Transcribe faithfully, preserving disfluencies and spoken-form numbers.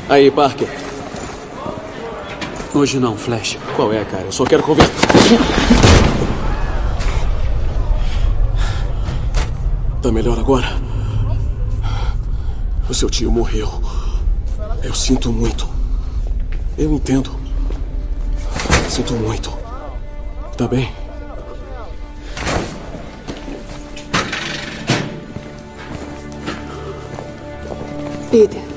Aí, Parker. Hoje não, Flash. Qual é, cara? Eu só quero conversar. Tá melhor agora? O seu tio morreu. Eu sinto muito. Eu entendo. Sinto muito. Tá bem? Peter.